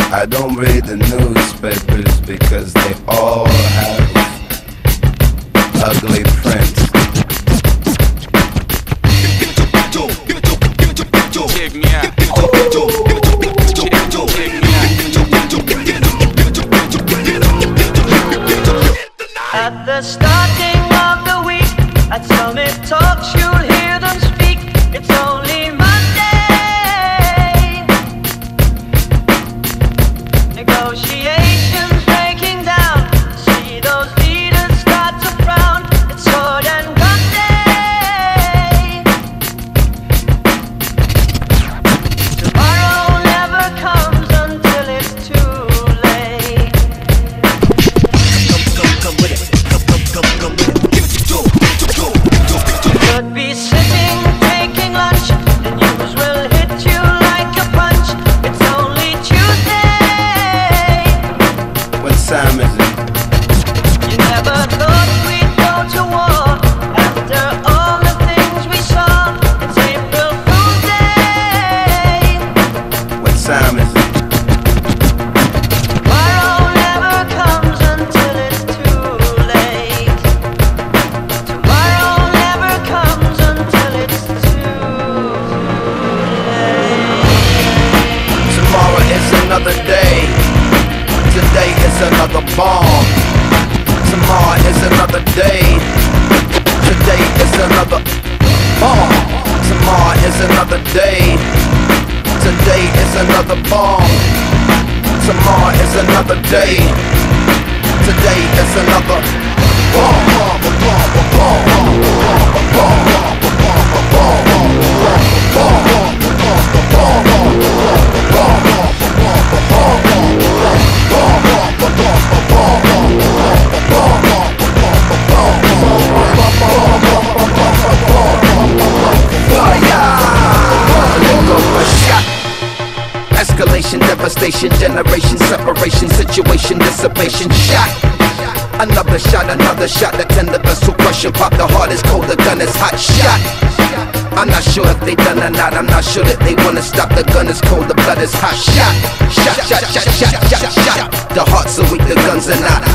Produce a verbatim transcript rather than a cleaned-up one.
I don't read the newspapers because they all have ugly prints. Check me out. At the starting of the week, at Summit Talks, you'll hear them speak. It's only Monday. Negotiations breaking down. See those leaders start to frown. It's sword and gun day. Tomorrow never comes until it's too late. Could be sitting, taking lunch, the news will hit you like a punch. It's only Tuesday. What time is it? You never thought we'd go to war after all the things we saw. It's April Fool's Day. What time is it? Tomorrow never comes until it's too late. Tomorrow never comes until it's too late. Tomorrow is another day. Today is another bomb. Tomorrow is another day. Today is another bomb. Tomorrow is another day. Today is another bomb. Tomorrow is another day. Today is another bomb. Escalation, devastation, generation, separation, situation, dissipation, shot. Another shot, another shot, the tender vessel crushing, pop, the heart is cold, the gun is hot, shot. I'm not sure if they done or not, I'm not sure that they wanna stop, the gun is cold, the blood is hot, shot. Shot, shot, shot, shot, shot, shot. The heart's so weak, the guns are not.